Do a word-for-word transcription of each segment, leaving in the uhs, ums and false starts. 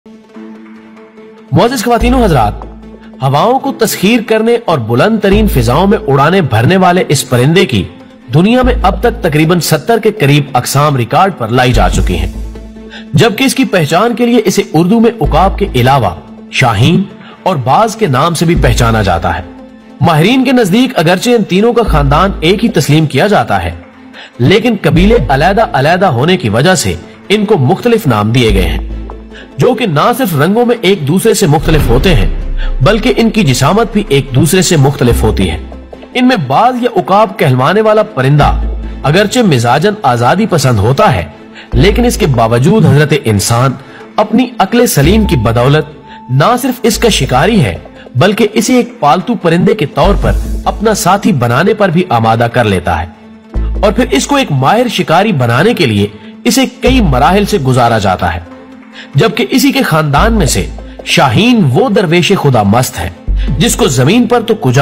मुअज़्ज़िज़ ख़वातीनो हज़रात, हवाओं को तस्खीर करने और बुलंद तरीन फिजाओं में उड़ाने भरने वाले इस परिंदे की दुनिया में अब तक तकरीबन सत्तर के करीब अक़साम रिकॉर्ड पर लाई जा चुकी हैं, जबकि इसकी पहचान के लिए इसे उर्दू में उकाब के अलावा शाहीन और बाज के नाम से भी पहचाना जाता है। माहिरीन के नजदीक अगरचे इन तीनों का खानदान एक ही तस्लीम किया जाता है, लेकिन कबीले अलैदा अलैदा होने की वजह से इनको मुख्तलिफ नाम दिए गए हैं, जो कि ना सिर्फ रंगों में एक दूसरे से मुख्तलिफ होते हैं बल्कि इनकी जिसामत भी एक दूसरे से मुख्तलिफ होती है। इनमें बाज या उकाब कहलवाने वाला परिंदा अगरचे मिजाजन आजादी पसंद होता है, लेकिन इसके बावजूद हजरत इंसान अपनी अक्ले सलीम की बदौलत ना सिर्फ इसका शिकारी है बल्कि इसे एक पालतू परिंदे के तौर पर अपना साथी बनाने पर भी आमादा कर लेता है, और फिर इसको एक माहिर शिकारी बनाने के लिए इसे कई मराहिल से गुजारा जाता है। जबकि इसी के खानदान में से शाहीन वो दरवेश खुदा मस्त है जिसको जमीन पर तो कुजा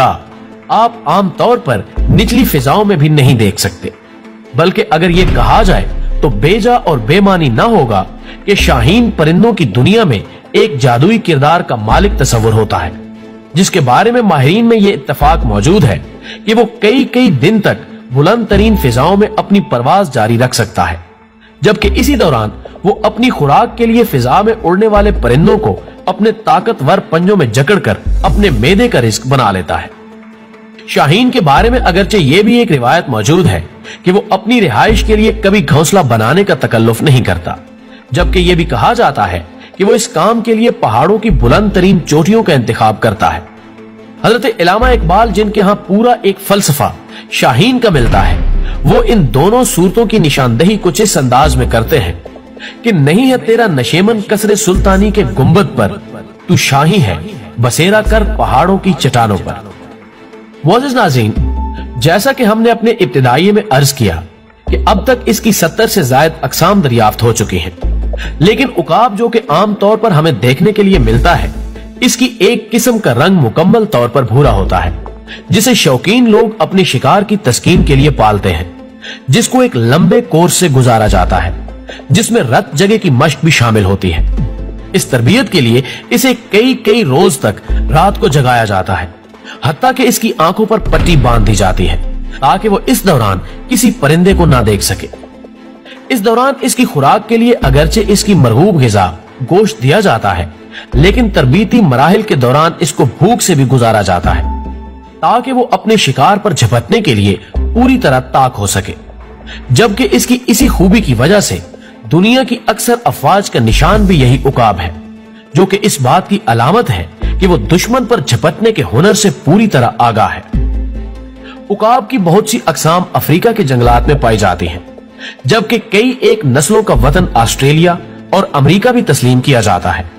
आप आम तौर पर निचली फिजाओं में भी नहीं देख सकते, बल्कि अगर ये कहा जाए तो बेजा और बेमानी ना होगा कि शाहीन परिंदों की दुनिया में एक जादुई किरदार का मालिक तस्वुर होता है, जिसके बारे में माहिरीन में ये इत्तफाक मौजूद है कि वो कई कई दिन तक बुलंद तरीन फिजाओं में अपनी परवाज जारी रख सकता है, जबकि इसी दौरान वो अपनी खुराक के लिए फिजा में उड़ने वाले परिंदों को अपने ताकतवर पंजों में जकड़कर अपने मेदे का रिस्क बना लेता है। शाहीन के बारे में अगरचे ये भी एक रिवायत मौजूद है कि वो अपनी रिहाइश के लिए कभी घोंसला बनाने का तकल्लुफ नहीं करता, जबकि ये भी कहा जाता है कि वो इस काम के लिए पहाड़ों की बुलंद तरीन चोटियों का इंतखाब करता है। हजरत इलामा इकबाल, जिनके यहाँ पूरा एक फलसफा शाहीन का मिलता है, वो इन दोनों सूरतों की निशानदही कुछ इस अंदाज में करते हैं कि नहीं है तेरा नशेमन कसरे सुल्तानी के गुंबद पर, तू शाही है बसेरा कर पहाड़ों की चट्टानों पर। मुअज़्ज़िज़ नाज़रीन, जैसा कि हमने अपने इब्तिदाई में अर्ज किया कि अब तक इसकी सत्तर से ज्यादा अक़साम दरियाफ्त हो चुकी हैं, लेकिन उकाब जो कि आम तौर पर हमें देखने के लिए मिलता है, इसकी एक किस्म का रंग मुकम्मल तौर पर भूरा होता है, जिसे शौकीन लोग अपने शिकार की तस्कीन के लिए पालते हैं, जिसको एक लंबे कोर्स से गुजारा जाता है, जिसमें रत जगह की मश्क भी शामिल होती है। इस तरबियत के लिए इसे कई कई रोज तक रात को जगाया जाता है, हत्ता कि इसकी आंखों पर पट्टी बांध दी जाती है ताकि वो इस दौरान किसी परिंदे को ना देख सके। इस दौरान इसकी खुराक के लिए अगरचे इसकी मरगूब ग़िज़ा गोश्त दिया जाता है, लेकिन तरबीती मराहिल के दौरान इसको भूख से भी गुजारा जाता है ताकि वो अपने शिकार पर झपटने के लिए पूरी तरह ताक हो सके। जबकि इसकी इसी खूबी की वजह से दुनिया की अक्सर अफवाज का निशान भी यही उकाब है, जो कि इस बात की अलामत है कि वो दुश्मन पर झपटने के हुनर से पूरी तरह आगाह है। उकाब की बहुत सी अक़साम अफ्रीका के जंगलात में पाई जाती हैं, जबकि कई एक नस्लों का वतन ऑस्ट्रेलिया और अमेरिका भी तस्लीम किया जाता है।